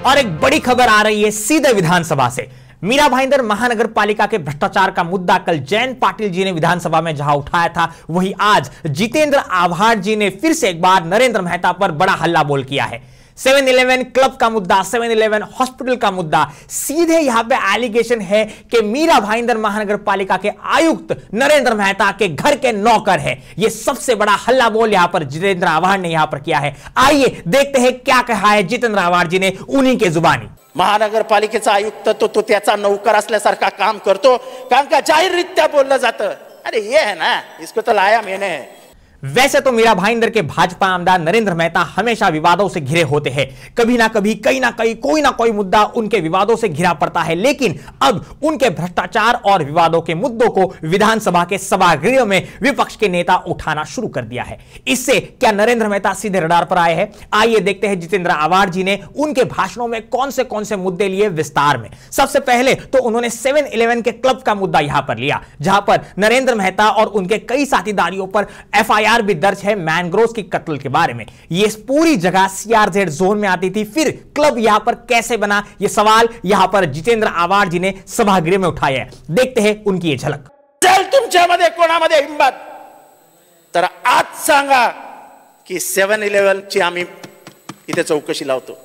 और एक बड़ी खबर आ रही है सीधे विधानसभा से। मीरा भाईंदर महानगर पालिका के भ्रष्टाचार का मुद्दा कल जयंत पाटिल जी ने विधानसभा में जहां उठाया था, वहीं आज जितेंद्र आव्हाड जी ने फिर से एक बार नरेंद्र मेहता पर बड़ा हल्ला बोल किया है। 7-11 क्लब का मुद्दा, 7-11 हॉस्पिटल का मुद्दा, सीधे यहां पे एलिगेशन है कि मीरा भाईंदर महानगर पालिका के आयुक्त नरेंद्र मेहता के घर के नौकर है। यह सबसे बड़ा हल्ला बोल यहां पर जितेंद्र आव्हाड ने यहां पर किया है। आइए देखते हैं क्या कहा है जितेंद्र आव्हाड जी ने उन्हीं के जुबानी। महानगरपालिकेचा आयुक्त तो त्याचा नौकर असल्यासारखा काम करतो, कारण का जाहीररित्या बोललं जातं, अरे ये है ना, इसको तो लाया मैंने। वैसे तो मीरा भाईंदर के भाजपा आमदार नरेंद्र मेहता हमेशा विवादों से घिरे होते हैं। कभी ना कभी कहीं ना कहीं कोई ना कोई मुद्दा उनके विवादों से घिरा पड़ता है, लेकिन अब उनके भ्रष्टाचार और विवादों के मुद्दों को विधानसभा के सभागृह में विपक्ष के नेता उठाना शुरू कर दिया है। इससे क्या नरेंद्र मेहता सीधे रडार पर आए हैं? आइए देखते हैं जितेंद्र आव्हाड जी ने उनके भाषणों में कौन से मुद्दे लिए विस्तार में। सबसे पहले तो उन्होंने 7-11 के क्लब का मुद्दा यहां पर लिया, जहां पर नरेंद्र मेहता और उनके कई साथीदारियों पर FIR भी दर्ज है मैनग्रोव की कत्ल के बारे में। ये पूरी जगह CRZ जोन में आती थी, फिर क्लब यहां पर कैसे बना, यह सवाल यहां पर जितेंद्र आव्हाड जी ने सभागृह में उठाया है। देखते हैं उनकी ये झलक। चल तुमच्यामध्ये कोणामध्ये हिंमत, तर आज सांगा की 7-11 ची आम्ही इथे चौकशी लावतो।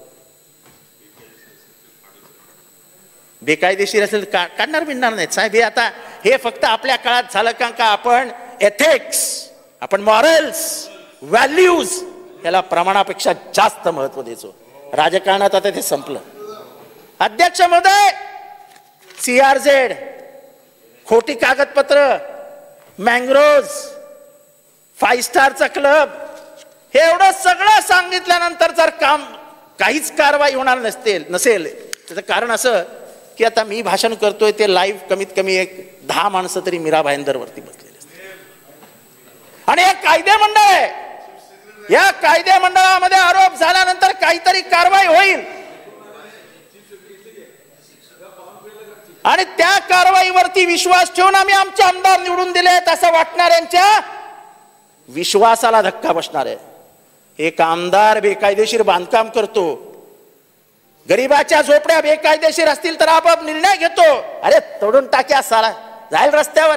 बेकायदेशीर असेल काढणार बिनणार नाही साहेब। हे आता हे फक्त आपल्या काळात झालं का आपण एथिक्स, आपण मॉरल्स, व्हॅल्यूज याला प्रमाणापेक्षा जास्त महत्व द्यायचो। राजकारणात आता ते संपलं। अध्यक्ष महोदय, CRZ, खोटी कागदपत्र, मँग्रोव्ज, 5 स्टारचा क्लब, हे एवढं सगळं सांगितल्यानंतर जर काम काहीच कारवाई होणार नसेल त्याचं कारण असं की आता मी भाषण करतोय ते लाईव्ह कमीत कमी एक 10 माणसं तरी मीरा भाईंदर वरती बसलेले आणि एक कायदे मंडळ आहे। या कायदे मंडळामध्ये आरोप झाल्यानंतर काहीतरी कारवाई होईल आणि त्या कारवाईवरती विश्वास ठेवून आम्ही आमचे आमदार निवडून दिलेत असं वाटणाऱ्यांच्या विश्वासाला धक्का बसणार आहे। एक आमदार बेकायदेशीर बांधकाम करतो, गरीबाच्या झोपड्या बेकायदेशीर असतील तर आपोआप निर्णय घेतो, अरे तोडून टाक्या साला जाईल रस्त्यावर,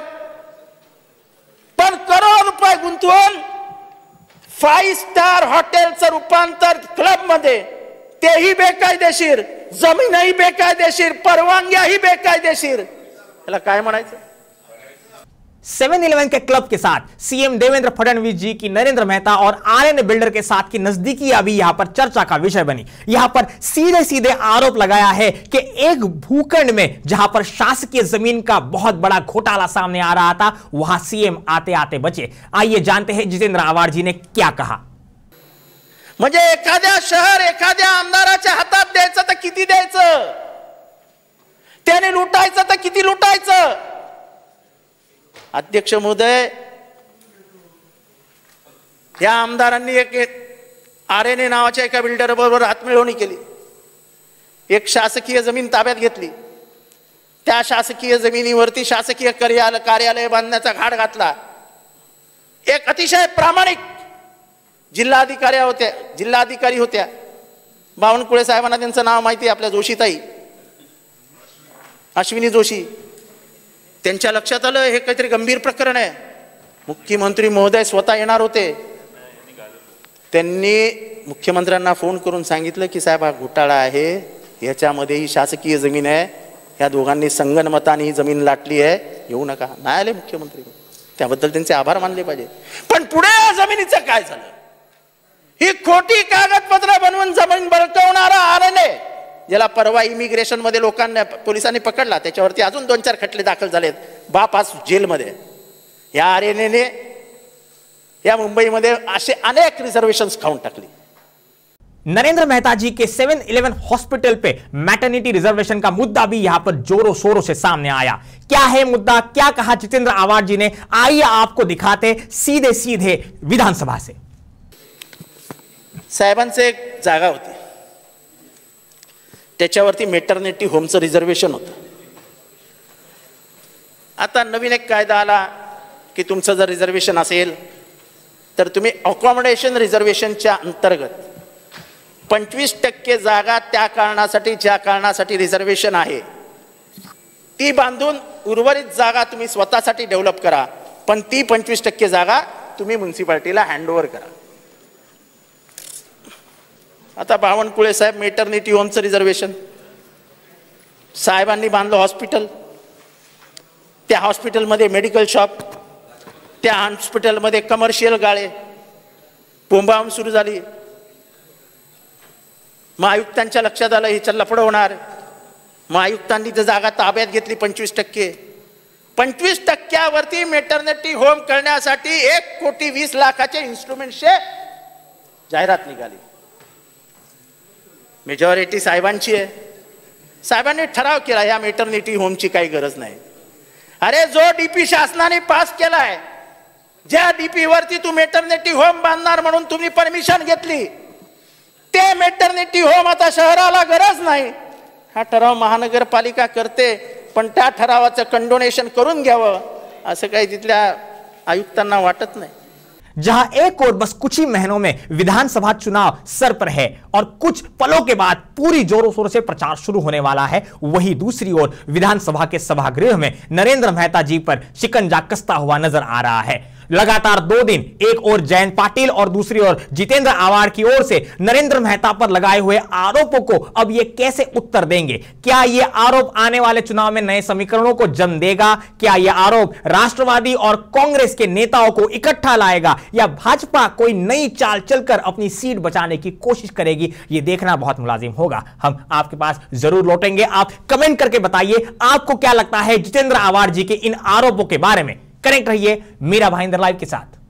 पण करोड रुपये गुंतवून 5 स्टार हॉटेलचं रूपांतर क्लब मध्ये, तेही बेकायदेशीर, जमीनही बेकायदेशीर, परवानग्याही बेकायदेशीर, याला काय म्हणायचं? 7-11 के क्लब के साथ सीएम देवेंद्र फडणवीस जी की नरेंद्र मेहता और आर्यन बिल्डर के साथ की नजदीकी अभी यहां पर चर्चा का विषय बनी। यहां पर सीधे आरोप लगाया है कि एक भूखंड में जहां पर शासकीय जमीन का बहुत बड़ा घोटाला सामने आ रहा था, वहां सीएम आते आते बचे। आइए जानते हैं जितेंद्र आव्हाड जी ने क्या कहा। म्हणजे एखाद्या शहर एखाद्या आमदाराच्या हातात द्यायचं तर किती द्यायचं, त्याने लुटायचं तर किती लुटायचं? अध्यक्ष महोदय, या आमदारांनी एक आर्यने नावाच्या एका बिल्डर बरोबर हातमिळवणी केली, एक शासकीय जमीन ताब्यात घेतली, त्या शासकीय जमिनीवरती शासकीय कार्यालय बांधण्याचा घाट घातला। एक अतिशय प्रामाणिक जिल्हाधिकारी होत्या बावनकुळे साहेबांना त्यांचं नाव माहिती आहे, आपल्या जोशीताई अश्विनी जोशी, त्यांच्या लक्षात आलं हे काहीतरी गंभीर प्रकरण आहे। मुख्यमंत्री महोदय स्वतः येणार होते, त्यांनी मुख्यमंत्र्यांना फोन करून सांगितलं की साहेब हा घोटाळा आहे, याच्यामध्ये ही शासकीय जमीन आहे, या दोघांनी संगनमताने ही जमीन लाटली आहे, येऊ नका। नाही आले मुख्यमंत्री, त्याबद्दल त्यांचे आभार मानले पाहिजे। पण पुढे या जमिनीचं काय झालं? ही खोटी कागदपत्र बनवून जमीन बळकावणारा आरने, ज्याला परवा इमिग्रेशन मध्ये लोकांना पोलिसांनी पकडला, त्याच्यावरती अजून 2-4 खटले दाखल झालेत, बाप आज जेलमध्ये। या आरएनएने या मुंबईमध्ये असे अनेक रिझर्वेशन्स खाऊन टाकली। नरेंद्र मेहता जी के 7-11 हॉस्पिटल पे मैटरनिटी रिजर्वेशन का मुद्दा भी यहां पर जोरों शोरों से सामने आया। क्या है मुद्दा, क्या कहा जितेंद्र आव्हाड जी ने, आइए आपको दिखाते सीधे विधानसभा से। साहेबांचे एक जागा होती, त्याच्यावरती मॅटर्निटी होमचं रिझर्वेशन होतं। आता नवीन एक कायदा आला की तुमचं जर रिझर्वेशन असेल तर तुम्ही अकोमोडेशन रिझर्वेशनच्या अंतर्गत 25% जागा त्या कारणासाठी ज्या कारणासाठी रिझर्वेशन आहे ती बांधून उर्वरित जागा तुम्ही स्वतःसाठी डेव्हलप करा, पण ती 25% जागा तुम्ही म्युन्सिपाल्टीला हँडओव्हर करा. आता बावनकुळे साहेब मेटर्निटी होमचं रिझर्वेशन साहेबांनी बांधलं हॉस्पिटल, त्या हॉस्पिटलमध्ये मेडिकल शॉप, त्या हॉस्पिटलमध्ये कमर्शियल गाळे, बोंबाबोंब सुरू झाली. महाआयुक्तांच्या लक्षात आलं ही लफडं होणार. महाआयुक्तांनी तर जागा ताब्यात घेतली 25%. 25% मेटर्निटी होम करण्यासाठी 1,20,00,000 इन्स्ट्रुमेंटचे जाहिरात निघाली. मेजॉरिटी साहेबांची आहे. साहेबांनी ठराव केला या मेटर्निटी होमची काही गरज नाही. अरे जो डीपी शासनाने पास केलाय, ज्या डीपी वरती तू मेटर्निटी होम बांधणार म्हणून तुम्ही परमिशन घेतली, ते मेटर्निटी होम आता शहराला गरज नाही. हा ठराव महानगरपालिका करते, पण त्या ठरावाचं कंडोनेशन करून घ्यावं असं काही तिथल्या आयुक्तांना वाटत नहीं। जहां एक और बस कुछ ही महीनों में विधानसभा चुनाव सर पर है और कुछ पलों के बाद पूरी जोरों शोरों से प्रचार शुरू होने वाला है, वहीं दूसरी ओर विधानसभा के सभागृह में नरेंद्र मेहता जी पर शिकंजा कसता हुआ नजर आ रहा है। लगातार 2 दिन एक ओर जयंत पाटिल और दूसरी ओर जितेंद्र आवाड़ की ओर से नरेंद्र मेहता पर लगाए हुए आरोपों को अब ये कैसे उत्तर देंगे? क्या ये आरोप आने वाले चुनाव में नए समीकरणों को जन्म देगा? क्या ये आरोप राष्ट्रवादी और कांग्रेस के नेताओं को इकट्ठा लाएगा या भाजपा कोई नई चाल चलकर अपनी सीट बचाने की कोशिश करेगी? ये देखना बहुत मुलाजिम होगा। हम आपके पास जरूर लौटेंगे। आप कमेंट करके बताइए आपको क्या लगता है जितेंद्र आवाड़ जी के इन आरोपों के बारे में। कनेक्ट रहिए मीरा भाईंदर लाइव के साथ।